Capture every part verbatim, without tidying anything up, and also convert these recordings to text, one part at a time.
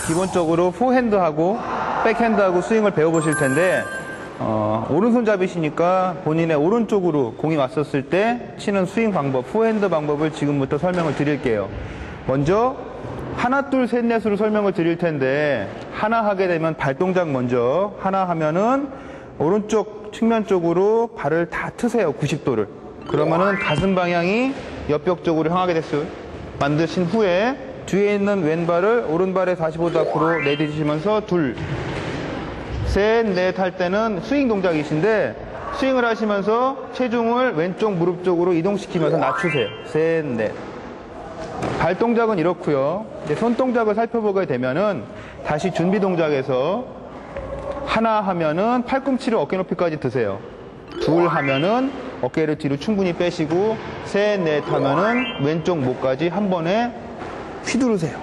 기본적으로 포핸드하고 백핸드하고 스윙을 배워보실 텐데 어, 오른손잡이시니까 본인의 오른쪽으로 공이 왔었을 때 치는 스윙 방법, 포핸드 방법을 지금부터 설명을 드릴게요. 먼저 하나, 둘, 셋, 넷으로 설명을 드릴 텐데 하나 하게 되면 발동작 먼저 하나 하면은 오른쪽 측면 쪽으로 발을 다 트세요. 구십 도를. 그러면은 가슴 방향이 옆벽 쪽으로 향하게 됐어요. 만드신 후에 뒤에 있는 왼발을 오른발에 사십오 도 앞으로 내딛으시면서 둘, 셋, 넷 할 때는 스윙 동작이신데 스윙을 하시면서 체중을 왼쪽 무릎 쪽으로 이동시키면서 낮추세요. 셋, 넷. 발 동작은 이렇고요. 이제 손 동작을 살펴보게 되면은 다시 준비 동작에서 하나 하면은 팔꿈치를 어깨 높이까지 드세요. 둘 하면은 어깨를 뒤로 충분히 빼시고 셋, 넷 하면은 왼쪽 목까지 한 번에 휘두르세요.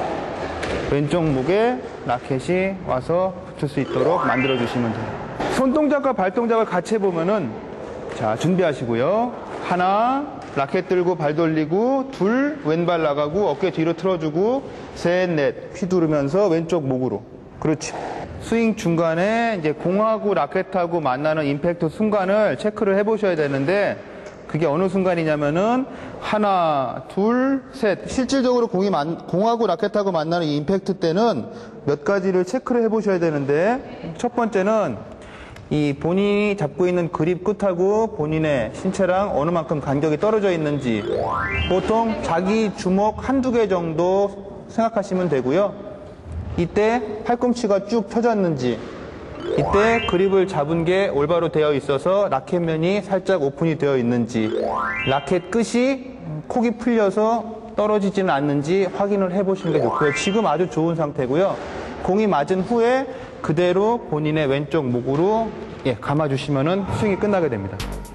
왼쪽 목에 라켓이 와서 붙을 수 있도록 만들어 주시면 돼요. 손 동작과 발 동작을 같이 해보면은 자, 준비하시고요. 하나, 라켓 들고 발 돌리고, 둘, 왼발 나가고 어깨 뒤로 틀어주고, 셋, 넷 휘두르면서 왼쪽 목으로. 그렇지. 스윙 중간에 이제 공하고 라켓하고 만나는 임팩트 순간을 체크를 해보셔야 되는데 그게 어느 순간이냐면은 하나, 둘, 셋. 실질적으로 공이 만, 공하고 라켓하고 만나는 이 임팩트 때는 몇 가지를 체크를 해보셔야 되는데 첫 번째는 이 본인이 잡고 있는 그립 끝하고 본인의 신체랑 어느 만큼 간격이 떨어져 있는지 보통 자기 주먹 한두 개 정도 생각하시면 되고요. 이때 팔꿈치가 쭉 펴졌는지 이때 그립을 잡은 게 올바로 되어 있어서 라켓면이 살짝 오픈이 되어 있는지 라켓 끝이 콕이 풀려서 떨어지지는 않는지 확인을 해보시는 게 좋고요. 지금 아주 좋은 상태고요. 공이 맞은 후에 그대로 본인의 왼쪽 목으로 예, 감아주시면 스윙이 끝나게 됩니다.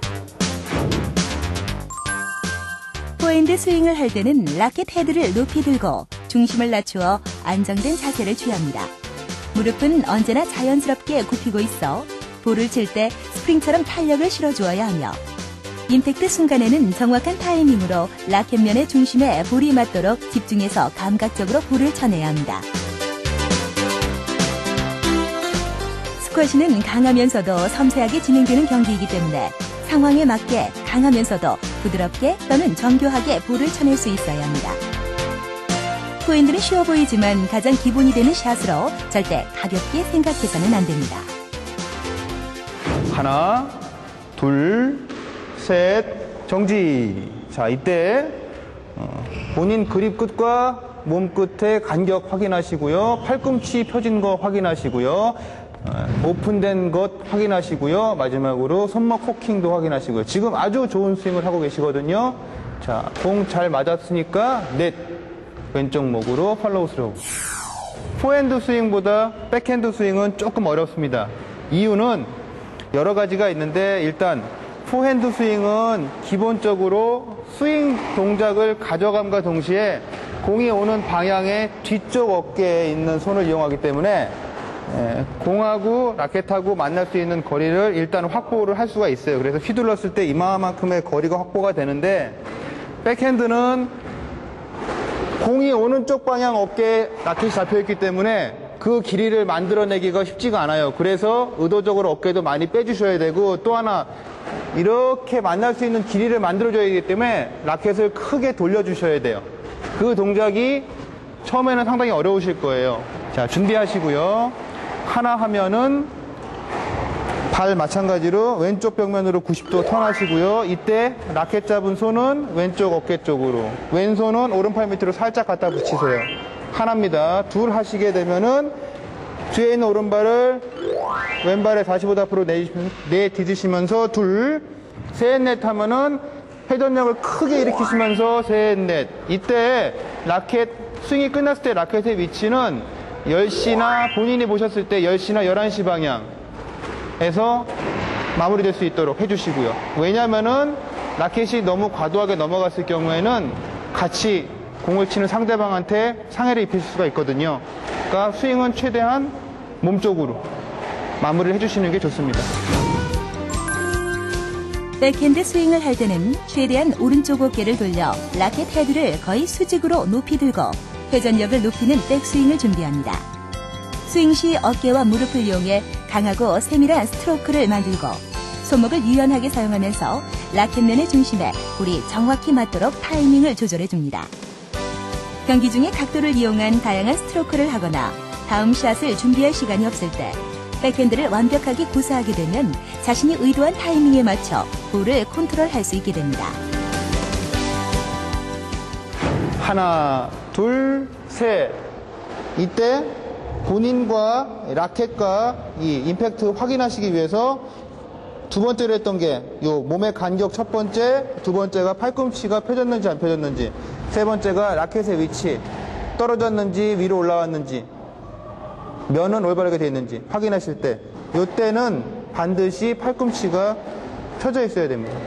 포핸드 스윙을 할 때는 라켓 헤드를 높이 들고 중심을 낮추어 안정된 자세를 취합니다. 무릎은 언제나 자연스럽게 굽히고 있어 볼을 칠 때 스프링처럼 탄력을 실어주어야 하며 임팩트 순간에는 정확한 타이밍으로 라켓면의 중심에 볼이 맞도록 집중해서 감각적으로 볼을 쳐내야 합니다. 스쿼시는 강하면서도 섬세하게 진행되는 경기이기 때문에 상황에 맞게 강하면서도 부드럽게 또는 정교하게 볼을 쳐낼 수 있어야 합니다. 포핸드는 쉬워 보이지만 가장 기본이 되는 샷으로 절대 가볍게 생각해서는 안 됩니다. 하나, 둘, 셋, 정지. 자, 이때 본인 그립 끝과 몸 끝의 간격 확인하시고요. 팔꿈치 펴진 거 확인하시고요. 오픈된 것 확인하시고요. 마지막으로 손목 호킹도 확인하시고요. 지금 아주 좋은 스윙을 하고 계시거든요. 자, 공 잘 맞았으니까 넷. 왼쪽 목으로 팔로우 스로우. 포핸드 스윙보다 백핸드 스윙은 조금 어렵습니다. 이유는 여러 가지가 있는데 일단 포핸드 스윙은 기본적으로 스윙 동작을 가져감과 동시에 공이 오는 방향의 뒤쪽 어깨에 있는 손을 이용하기 때문에 예, 공하고 라켓하고 만날 수 있는 거리를 일단 확보를 할 수가 있어요. 그래서 휘둘렀을 때 이만큼의 거리가 확보가 되는데 백핸드는 공이 오는 쪽 방향 어깨에 라켓이 잡혀있기 때문에 그 길이를 만들어내기가 쉽지가 않아요. 그래서 의도적으로 어깨도 많이 빼주셔야 되고 또 하나 이렇게 만날 수 있는 길이를 만들어줘야 되기 때문에 라켓을 크게 돌려주셔야 돼요. 그 동작이 처음에는 상당히 어려우실 거예요. 자, 준비하시고요. 하나 하면은 발 마찬가지로 왼쪽 벽면으로 구십 도 턴하시고요. 이때 라켓 잡은 손은 왼쪽 어깨 쪽으로, 왼손은 오른팔 밑으로 살짝 갖다 붙이세요. 하나입니다. 둘 하시게 되면은 뒤에 있는 오른발을 왼발에 사십오 도 앞으로 내딛으시면서 둘, 셋, 넷 하면은 회전력을 크게 일으키시면서 셋, 넷. 이때 라켓 스윙이 끝났을 때 라켓의 위치는 열 시나 본인이 보셨을 때 열 시나 열한 시 방향에서 마무리될 수 있도록 해주시고요. 왜냐면은 라켓이 너무 과도하게 넘어갔을 경우에는 같이 공을 치는 상대방한테 상해를 입힐 수가 있거든요. 그러니까 스윙은 최대한 몸쪽으로 마무리를 해주시는 게 좋습니다. 백핸드 스윙을 할 때는 최대한 오른쪽 어깨를 돌려 라켓 헤드를 거의 수직으로 높이 들고 회전력을 높이는 백스윙을 준비합니다. 스윙 시 어깨와 무릎을 이용해 강하고 세밀한 스트로크를 만들고 손목을 유연하게 사용하면서 라켓면의 중심에 볼이 정확히 맞도록 타이밍을 조절해줍니다. 경기 중에 각도를 이용한 다양한 스트로크를 하거나 다음 샷을 준비할 시간이 없을 때 백핸드를 완벽하게 구사하게 되면 자신이 의도한 타이밍에 맞춰 볼을 컨트롤할 수 있게 됩니다. 하나, 둘, 셋. 이때 본인과 라켓과 이 임팩트 확인하시기 위해서 두 번째로 했던 게 요 몸의 간격 첫 번째, 두 번째가 팔꿈치가 펴졌는지 안 펴졌는지, 세 번째가 라켓의 위치, 떨어졌는지 위로 올라왔는지, 면은 올바르게 되어 있는지 확인하실 때 요때는 반드시 팔꿈치가 펴져 있어야 됩니다.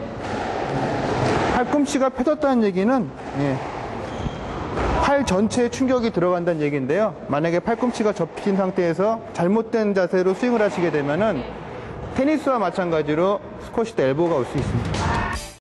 팔꿈치가 펴졌다는 얘기는 예, 팔 전체에 충격이 들어간다는 얘기인데요. 만약에 팔꿈치가 접힌 상태에서 잘못된 자세로 스윙을 하시게 되면은 테니스와 마찬가지로 스쿼시 때 엘보가 올 수 있습니다.